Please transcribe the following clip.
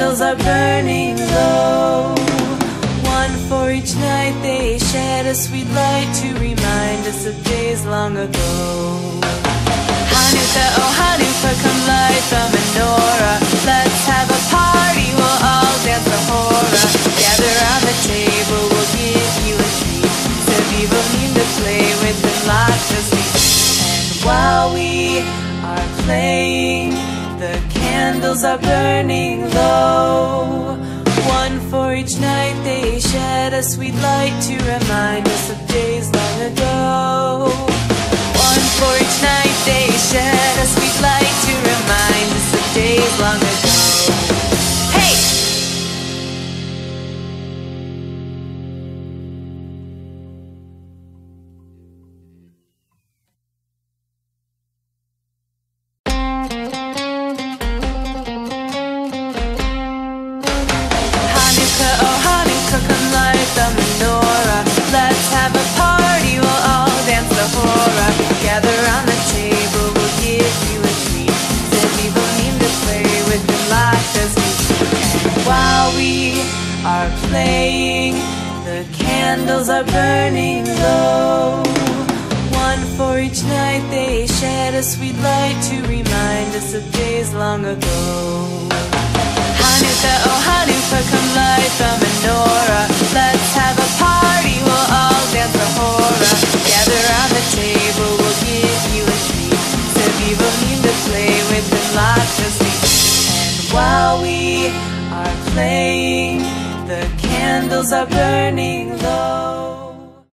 candles are burning low. One for each night they shed a sweet light to remind us of days long ago. Hanukkah, oh Hanukkah, come light the menorah. Let's have a party, we'll all dance the hora. Gather round the table, we'll give you a treat. Sevivim to play with and lots of sweets. And while we are playing, the candles are burning low. One for each night they shed a sweet light to remind us of days long ago. One for each night they shed a sweet light to remind us of days long ago. Hey! Hanukkah, oh Hanukkah, come light the menorah. Let's have a party, we'll all dance the hora. Gather round the table, we'll give you a treat. Sevivim to play with and lots of sweets. And while we are playing, the candles are burning low. One for each night they shed a sweet light to remind us of days long ago. Hanukkah, oh Hanukkah, come light the menorah. Let's have a party, we'll all dance the hora. Gather round the table, we'll give you a treat. Sevivim to play with and lots of sweets. And while we are playing, the candles are burning low.